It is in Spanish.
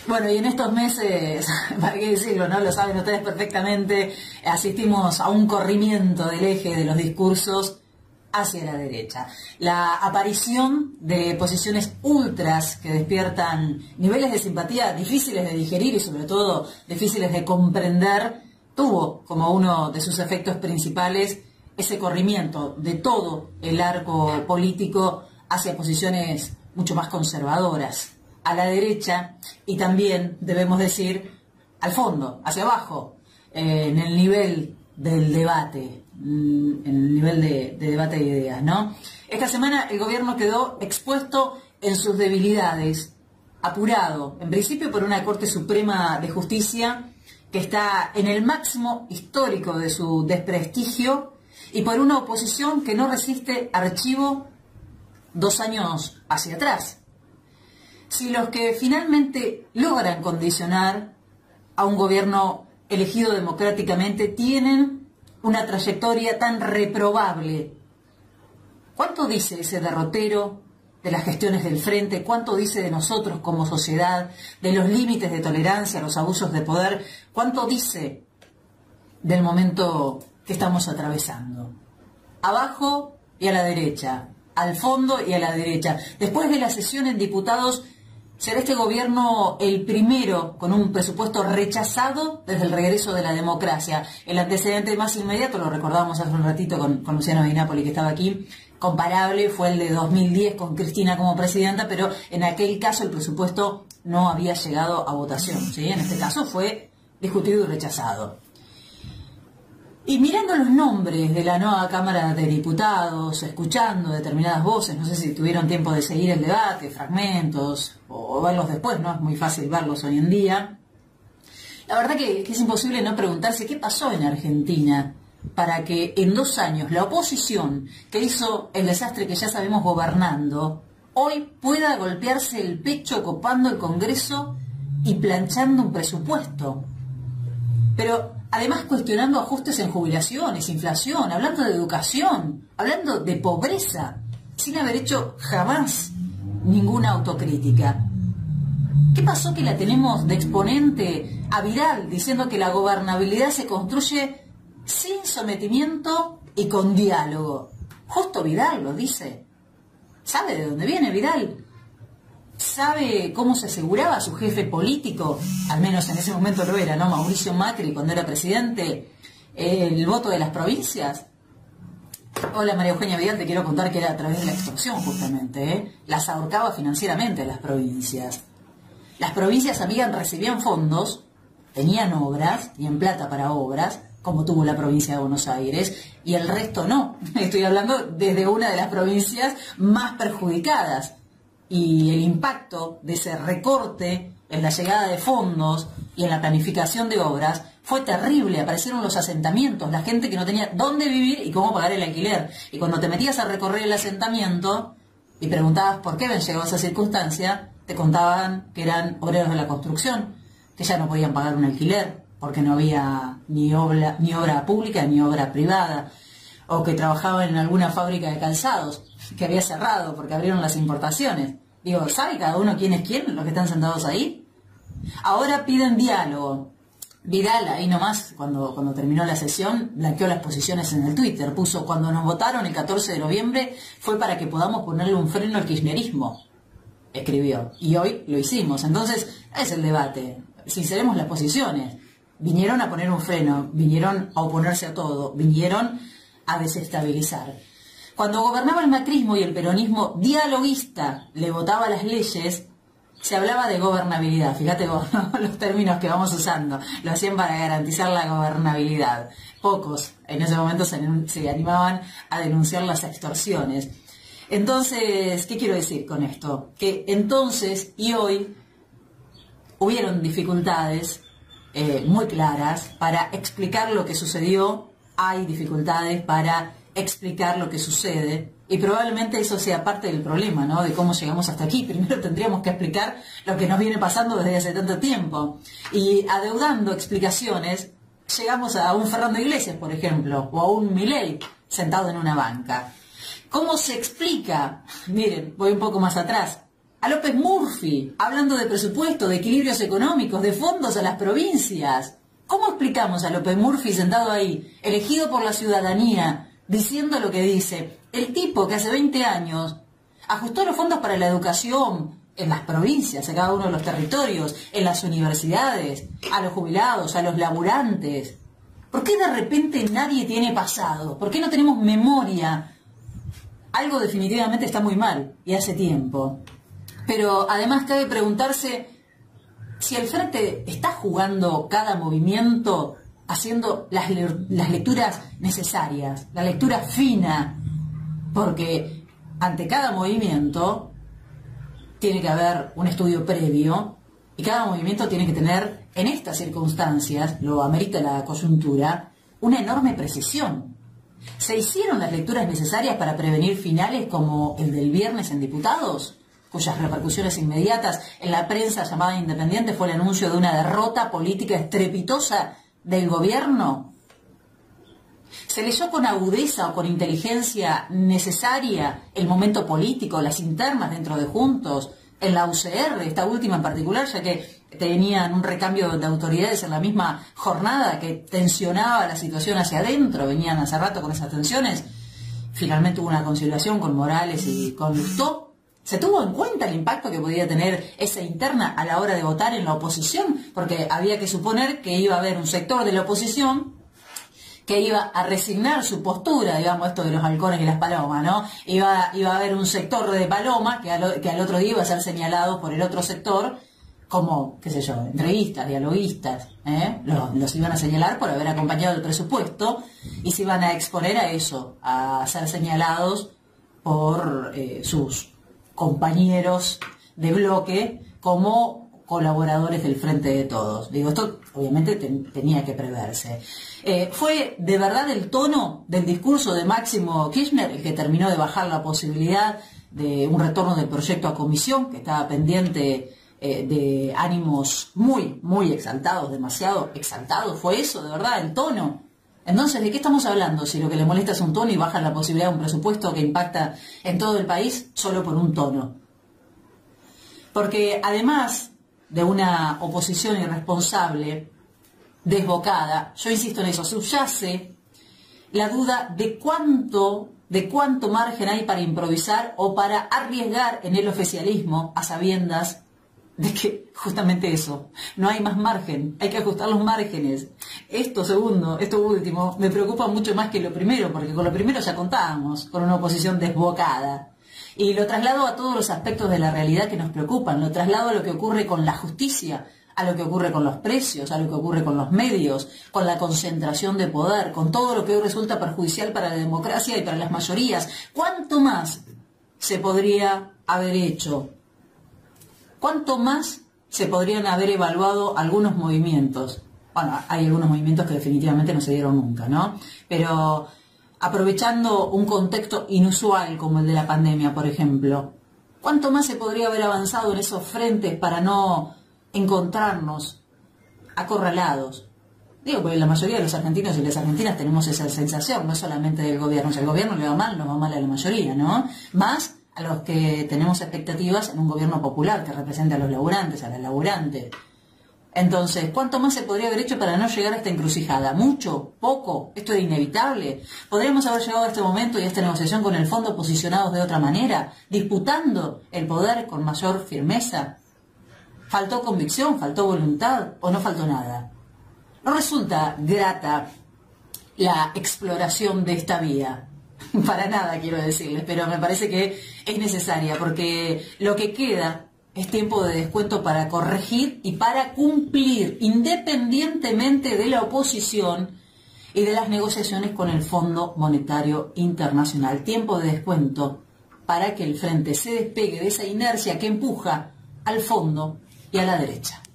Bueno, y en estos meses, para qué decirlo, ¿no? Lo saben ustedes perfectamente, asistimos a un corrimiento del eje de los discursos hacia la derecha. La aparición de posiciones ultras que despiertan niveles de simpatía difíciles de digerir y sobre todo difíciles de comprender, tuvo como uno de sus efectos principales ese corrimiento de todo el arco político hacia posiciones mucho más conservadoras, a la derecha y también, debemos decir, al fondo, hacia abajo, en el nivel del debate, en el nivel de debate de ideas, ¿no? Esta semana el gobierno quedó expuesto en sus debilidades, apurado, en principio por una Corte Suprema de Justicia que está en el máximo histórico de su desprestigio y por una oposición que no resiste archivo 2 años hacia atrás. Si los que finalmente logran condicionar a un gobierno elegido democráticamente tienen una trayectoria tan reprobable, ¿cuánto dice ese derrotero de las gestiones del frente? ¿Cuánto dice de nosotros como sociedad, de los límites de tolerancia, los abusos de poder? ¿Cuánto dice del momento que estamos atravesando? Abajo y a la derecha, al fondo y a la derecha. Después de la sesión en diputados, ¿será este gobierno el primero con un presupuesto rechazado desde el regreso de la democracia? El antecedente más inmediato, lo recordamos hace un ratito con Luciano Di Napoli, que estaba aquí, comparable, fue el de 2010 con Cristina como presidenta, pero en aquel caso el presupuesto no había llegado a votación, ¿sí? En este caso fue discutido y rechazado. Y mirando los nombres de la nueva Cámara de Diputados, escuchando determinadas voces, no sé si tuvieron tiempo de seguir el debate, fragmentos, o verlos después, ¿no? Es muy fácil verlos hoy en día. La verdad que es imposible no preguntarse qué pasó en Argentina para que en 2 años la oposición, que hizo el desastre que ya sabemos gobernando, hoy pueda golpearse el pecho copando el Congreso y planchando un presupuesto. Pero además cuestionando ajustes en jubilaciones, inflación, hablando de educación, hablando de pobreza, sin haber hecho jamás ninguna autocrítica. ¿Qué pasó que la tenemos de exponente a Vidal diciendo que la gobernabilidad se construye sin sometimiento y con diálogo? Justo Vidal lo dice. ¿Sabe de dónde viene Vidal? ¿Sabe cómo se aseguraba su jefe político? Al menos en ese momento lo era, ¿no? Mauricio Macri, cuando era presidente, el voto de las provincias. Hola María Eugenia Vidal, te quiero contar que era a través de la extorsión justamente, ¿eh? Las ahorcaba financieramente a las provincias. Las provincias, amigas, recibían fondos, tenían obras, tenían plata para obras, como tuvo la provincia de Buenos Aires, y el resto no. Estoy hablando desde una de las provincias más perjudicadas. Y el impacto de ese recorte en la llegada de fondos y en la planificación de obras fue terrible. Aparecieron los asentamientos, la gente que no tenía dónde vivir y cómo pagar el alquiler. Y cuando te metías a recorrer el asentamiento y preguntabas por qué habían llegado a esa circunstancia, te contaban que eran obreros de la construcción, que ya no podían pagar un alquiler porque no había ni obra pública ni obra privada, o que trabajaban en alguna fábrica de calzados que había cerrado porque abrieron las importaciones. Digo, ¿sabe cada uno quién es quién, los que están sentados ahí? Ahora piden diálogo. Vidal, ahí nomás, cuando terminó la sesión, blanqueó las posiciones en el Twitter. Puso, cuando nos votaron el 14 de noviembre, fue para que podamos ponerle un freno al kirchnerismo. Escribió. Y hoy lo hicimos. Entonces, es el debate. Sinceremos las posiciones. Vinieron a poner un freno, vinieron a oponerse a todo, vinieron a desestabilizar. Cuando gobernaba el macrismo y el peronismo dialoguista le votaba las leyes, se hablaba de gobernabilidad. Fíjate vos, ¿no? Los términos que vamos usando. Lo hacían para garantizar la gobernabilidad. Pocos en ese momento se animaban a denunciar las extorsiones. Entonces, ¿qué quiero decir con esto? Que entonces y hoy hubieron dificultades muy claras para explicar lo que sucedió. Hay dificultades para explicar lo que sucede y probablemente eso sea parte del problema, ¿no? De cómo llegamos hasta aquí. Primero tendríamos que explicar lo que nos viene pasando desde hace tanto tiempo y adeudando explicaciones llegamos a un Fernando Iglesias, por ejemplo, o a un Milei sentado en una banca. ¿Cómo se explica? Miren, voy un poco más atrás. a López Murphy, hablando de presupuesto, de equilibrios económicos, de fondos a las provincias. ¿Cómo explicamos a López Murphy sentado ahí, elegido por la ciudadanía, diciendo lo que dice? El tipo que hace 20 años ajustó los fondos para la educación en las provincias, en cada uno de los territorios, en las universidades, a los jubilados, a los laburantes. ¿Por qué de repente nadie tiene pasado? ¿Por qué no tenemos memoria? Algo definitivamente está muy mal, y hace tiempo. Pero además cabe preguntarse si el Frente está jugando cada movimiento, haciendo las lecturas necesarias, la lectura fina, porque ante cada movimiento tiene que haber un estudio previo y cada movimiento tiene que tener, en estas circunstancias, lo amerita la coyuntura, una enorme precisión. ¿Se hicieron las lecturas necesarias para prevenir finales como el del viernes en diputados, cuyas repercusiones inmediatas en la prensa llamada independiente fue el anuncio de una derrota política estrepitosa del gobierno? ¿Se leyó con agudeza o con inteligencia necesaria el momento político, las internas dentro de Juntos, en la UCR, esta última en particular, ya que tenían un recambio de autoridades en la misma jornada que tensionaba la situación hacia adentro, venían hace rato con esas tensiones? Finalmente hubo una conciliación con Morales y con Lustó. ¿Se tuvo en cuenta el impacto que podía tener esa interna a la hora de votar en la oposición? Porque había que suponer que iba a haber un sector de la oposición que iba a resignar su postura, digamos, esto de los halcones y las palomas, ¿no? Iba a haber un sector de palomas que al otro día iba a ser señalado por el otro sector como, qué sé yo, entreguistas, dialoguistas, los iban a señalar por haber acompañado el presupuesto y se iban a exponer a eso, a ser señalados por sus compañeros de bloque como colaboradores del Frente de Todos. Digo, esto obviamente tenía que preverse. ¿Fue de verdad el tono del discurso de Máximo Kirchner el que terminó de bajar la posibilidad de un retorno del proyecto a comisión, que estaba pendiente de ánimos muy, muy exaltados, demasiado exaltados? ¿Fue eso de verdad el tono? Entonces, ¿de qué estamos hablando si lo que le molesta es un tono y baja la posibilidad de un presupuesto que impacta en todo el país solo por un tono? Porque además de una oposición irresponsable, desbocada, yo insisto en eso, subyace la duda de cuánto margen hay para improvisar o para arriesgar en el oficialismo, a sabiendas de que justamente eso, no hay más margen, hay que ajustar los márgenes. Esto último, me preocupa mucho más que lo primero, porque con lo primero ya contábamos con una oposición desbocada. Y lo traslado a todos los aspectos de la realidad que nos preocupan, lo traslado a lo que ocurre con la justicia, a lo que ocurre con los precios, a lo que ocurre con los medios, con la concentración de poder, con todo lo que hoy resulta perjudicial para la democracia y para las mayorías. ¿Cuánto más se podría haber hecho? ¿Cuánto más se podrían haber evaluado algunos movimientos? Bueno, hay algunos movimientos que definitivamente no se dieron nunca, ¿no? Pero aprovechando un contexto inusual como el de la pandemia, por ejemplo, ¿cuánto más se podría haber avanzado en esos frentes para no encontrarnos acorralados? Digo, porque la mayoría de los argentinos y las argentinas tenemos esa sensación, no solamente del gobierno. Si al gobierno le va mal, nos va mal a la mayoría, ¿no? Más a los que tenemos expectativas en un gobierno popular que represente a los laburantes, a las laburantes. Entonces, ¿cuánto más se podría haber hecho para no llegar a esta encrucijada? ¿Mucho? ¿Poco? ¿Esto era inevitable? ¿Podríamos haber llegado a este momento y a esta negociación con el fondo posicionados de otra manera, disputando el poder con mayor firmeza? ¿Faltó convicción? ¿Faltó voluntad? ¿O no faltó nada? No resulta grata la exploración de esta vía. Para nada, quiero decirles, pero me parece que es necesaria, porque lo que queda es tiempo de descuento para corregir y para cumplir, independientemente de la oposición y de las negociaciones con el Fondo Monetario Internacional. Tiempo de descuento para que el Frente se despegue de esa inercia que empuja al fondo y a la derecha.